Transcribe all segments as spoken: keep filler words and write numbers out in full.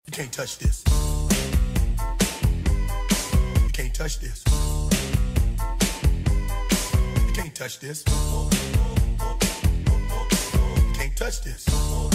You can't touch this. You can't touch this. You can't touch this. You can't touch this.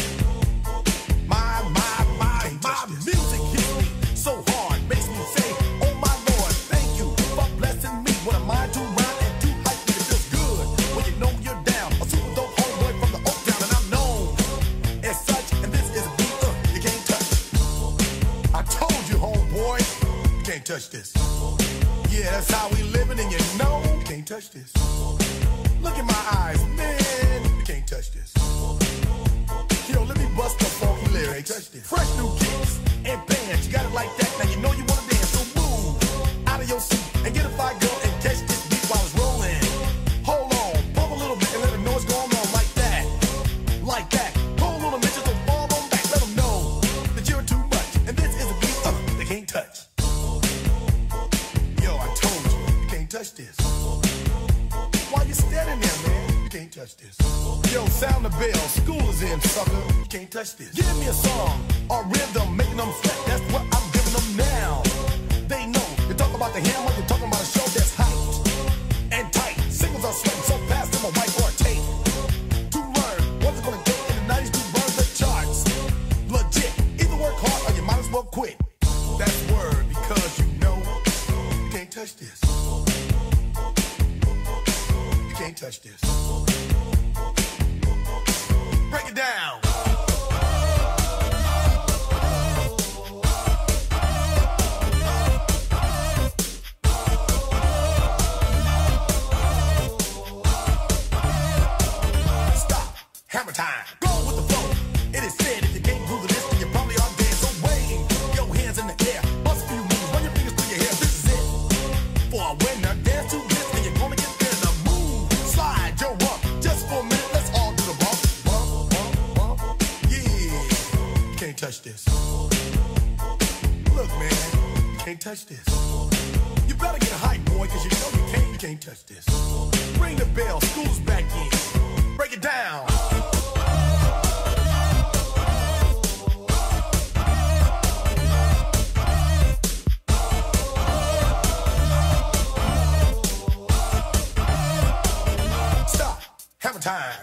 My, my, my, my music hits me so hard, makes me say, oh my Lord, thank you for blessing me. What am I to rhyme and to hype me? It feels good when you know you're down. A super dope homeboy from the Oak Town, and I'm known as such. And this is a beat uh, you can't touch. I told you, homeboy, you can't touch this. Yeah, that's how we living, and you know you can't touch this. Look in my eyes, man, you can't touch this. Yo, let me bust the funky lyrics. Fresh new kicks and bands, you got it like that. Now you know you wanna dance, so move out of your seat and get a fire girl and catch this beat while it's rolling. Hold on, pump a little bit and let them know what's going on like that, like that. Hold on a minute, so fall on back, let them know that you're too much. And this is a beat uh, they can't touch. Yo, I told you, you can't touch this. Why you standing there, man? You can't touch this. Yo, sound the bell, school is in, sucker. You can't touch this. Give me a song or rhythm, making them sweat. That's what I'm giving them now. They know. You talk about the hammer, you're talking about a show that's hyped and tight. Singles are sweating so fast, I'm a white or a tape. To learn what it's gonna take in the nineties to burn the charts. Legit. Either work hard or you might as well quit. That's word, because you know you can't touch this. You can't touch this. Break it down. Stop. Hammer time. Go with the flow. It is said if you can't groove this, then you probably are dead. So wave your hands in the air. Bust a few moves. Run your fingers through your hair. This is it. For a winner, dance to this, and you're gonna get there. Now move. Slide your rump. Just for a minute, let's all do the bump. Can't touch this. Look, man, you can't touch this. You better get a hype, boy, because you know you can't, you can't touch this. Ring the bell, school's back in. Break it down. Stop. Hammer time.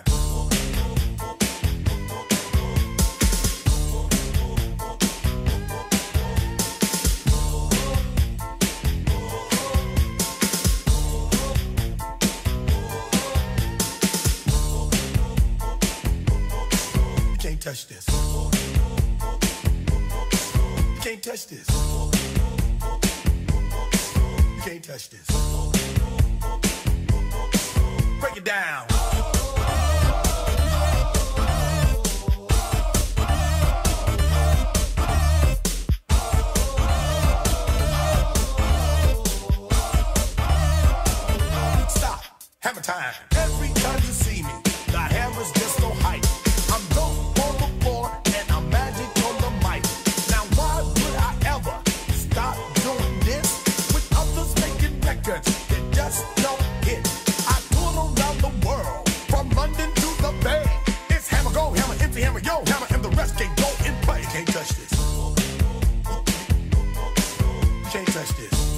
Touch this. You can't touch this. You can't touch this. Break it down. Stop. Hammer time. Every time you see me, the hammer's just so hype. I'm dope. And I'm magic on the mic. Now why would I ever stop doing this with others making records that just don't hit? I tour around the world, from London to the Bay. It's hammer, go, hammer, empty hammer, yo, hammer, and the rest can go and play. You can't touch this. You can't touch this.